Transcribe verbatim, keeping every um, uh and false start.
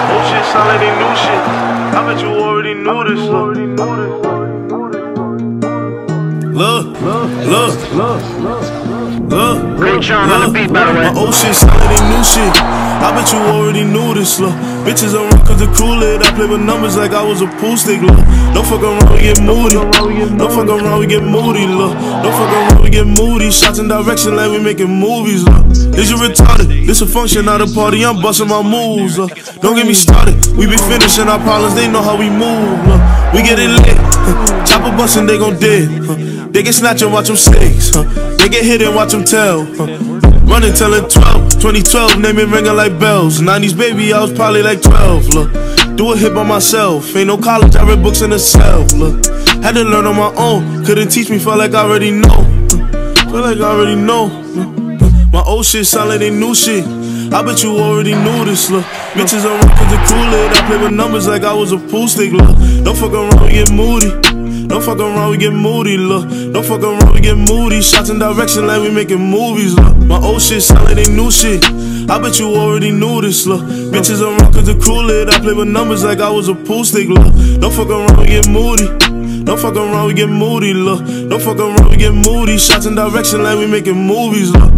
Old shit sound like they new shit. I bet you already knew this, look. Look, look, look, look, look. Great John on the beat, by the way. My old shit sound like they new shit. I bet you already knew this, look. Bitches on rock cause the Kool-Aid. I play with numbers like I was a pool stick, look. Don't fuck around, we get moody. Don't fuck around, we get moody, look. Don't fuck around, we get moody. Shots in direction like we making movies, look. Is you retarded? This a function, not a party. I'm busting my moves, look. Don't get me started. We be finishing our problems. They know how we move, look. We get it lit. Chopper bustin', they gon' dig. They get snatch and watch them six. They get hit and watch them tell. Running till it twelve, twenty twelve, name it ringing like bells. nineties baby, I was probably like twelve, look. Do a hit by myself, ain't no college, I read books in the cell, look. Had to learn on my own, couldn't teach me, felt like I already know. Feel like I already know. My old shit sound like they new shit. I bet you already knew this, look. Bitches on rock cause the Kool-Aid. I play with numbers like I was a pool stick, look. Don't fuck around, we get moody. Don't fuck around, we get moody, look. Don't fuck around, we get moody. Shots in direction like we making movies, look. My old shit sound like they new shit. I bet you already knew this, look. Bitches on rock cause the Kool-Aid. I play with numbers like I was a pool stick, look. Don't fuck around, we get moody. Don't fuck around, we get moody, look. Don't fuck around, we get moody. Shots in direction like we making movies, look.